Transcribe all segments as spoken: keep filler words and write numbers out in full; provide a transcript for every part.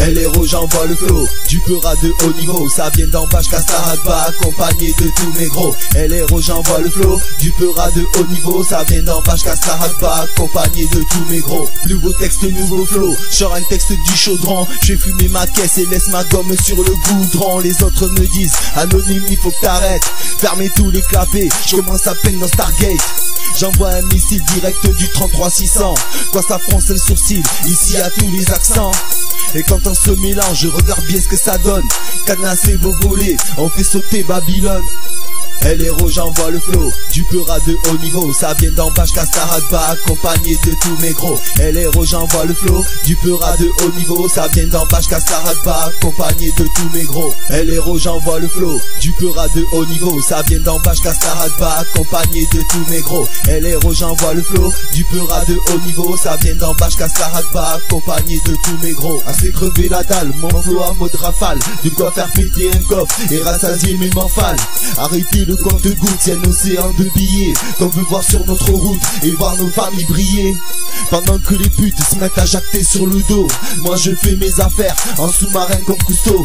Eh l'héros j'envoie le flow, du peur à de haut niveau. Ça vient d'en bas jusqu'à Staradba, accompagné de tous mes gros. Eh l'héros j'envoie le flow, du peur à de haut niveau. Ça vient d'en bas jusqu'à Staradba, accompagné de tous mes gros. Nouveau texte, nouveau flow, sors un texte du chaudron. J'fais fumer ma caisse et laisse ma gomme sur le goudron. Les autres me disent, anonyme il faut que t'arrêtes. Fermez tous les clapets, je commence à peine dans Stargate. J'envoie un missile direct du trente-trois six cents. Quoi ça fronce le sourcil, ici à tous les accents. Et quand on se mélange, je regarde bien ce que ça donne. Cadenassé vos volets, on fait sauter Babylone. Eh l'héros j'envoie le flow, du peur à de haut niveau. Ça vient d'en bas jusqu'à Staradba, accompagné de tous mes gros. Eh l'héros j'envoie le flow, du peur à de haut niveau. Ça vient d'en bas jusqu'à Staradba, accompagné de tous mes gros. Eh l'héros j'envoie le flow, du peur à de haut niveau. Ça vient d'en bas jusqu'à Staradba, accompagné de tous mes gros. Eh l'héros j'envoie le flow, du peur à de haut niveau. Ça vient d'en bas jusqu'à Staradba, accompagné de tous mes gros. Assez crever la dalle, mon flow à mode rafale. De quoi faire péter un coffre et rassasier mes morphales. Arrêtez le compte gouttes, y'a un océan de billets qu'on veut voir sur notre route et voir nos familles briller. Pendant que les putes se mettent à jacter sur le dos, moi je fais mes affaires en sous-marin comme Cousteau.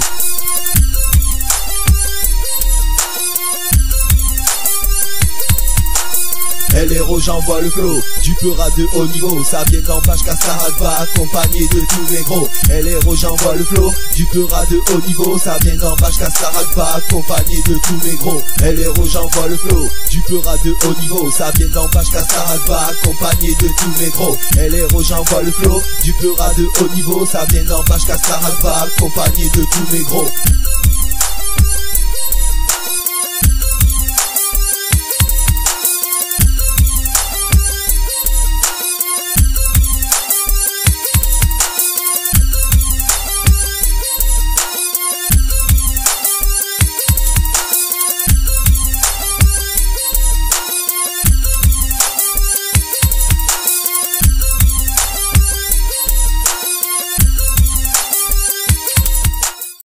Eh l'héros j'envoie le flow, du peur à de haut niveau. Ça vient d'en bas jusqu'à Staradba, accompagné de tous mes gros. Eh l'héros j'envoie le flow, du peur à de haut niveau. Ça vient d'en bas jusqu'à Staradba, accompagné de tous mes gros. Eh l'héros j'envoie le flow, du peur à de haut niveau. Ça vient d'en bas jusqu'à Staradba, accompagné de tous mes gros. Eh l'héros j'envoie le flow, du peur à de haut niveau. Ça vient d'en bas jusqu'à Staradba, accompagné de tous mes gros.